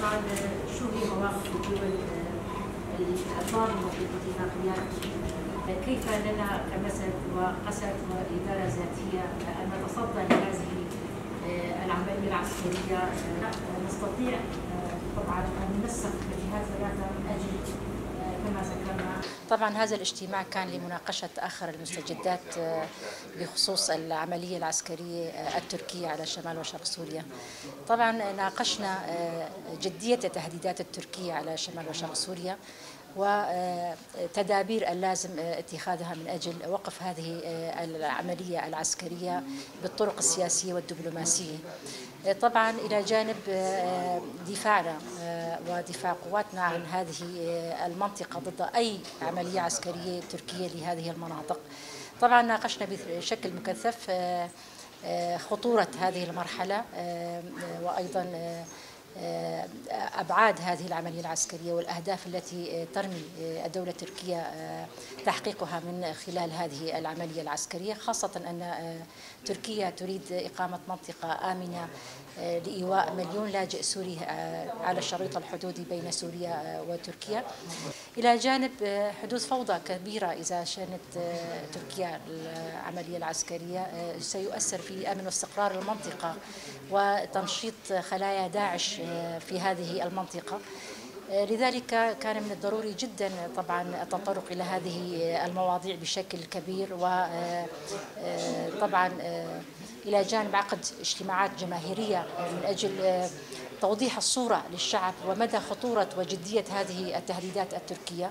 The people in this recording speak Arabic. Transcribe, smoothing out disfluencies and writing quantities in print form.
طبعا شو هي مواقف الدول الضامنة في الاتفاقيات؟ كيف لنا كمسد وقسد وإدارة ذاتية أن نتصدى لهذه العملية العسكرية؟ نستطيع طبعا أن ننسق بجهات ثلاثة من أجل كما ذكرنا. طبعا هذا الاجتماع كان لمناقشة آخر المستجدات بخصوص العملية العسكرية التركية على شمال وشرق سوريا. طبعا ناقشنا جدية التهديدات التركية على شمال وشرق سوريا وتدابير اللازم اتخاذها من أجل وقف هذه العملية العسكرية بالطرق السياسية والدبلوماسية. طبعا إلى جانب دفاعنا ودفاع قواتنا عن هذه المنطقة ضد أي عملية عسكرية تركية لهذه المناطق. طبعا ناقشنا بشكل مكثف خطورة هذه المرحلة وأيضا أبعاد هذه العملية العسكرية والأهداف التي ترمي الدولة التركية تحقيقها من خلال هذه العملية العسكرية، خاصة أن تركيا تريد إقامة منطقة آمنة لإيواء مليون لاجئ سوري على الشريط الحدودي بين سوريا وتركيا، إلى جانب حدوث فوضى كبيرة إذا شنت تركيا العملية العسكرية سيؤثر في الأمن واستقرار المنطقة وتنشيط خلايا داعش في هذه المنطقة. لذلك كان من الضروري جدا طبعا التطرق إلى هذه المواضيع بشكل كبير، وطبعا إلى جانب عقد اجتماعات جماهيرية من أجل توضيح الصورة للشعب ومدى خطورة وجدية هذه التهديدات التركية.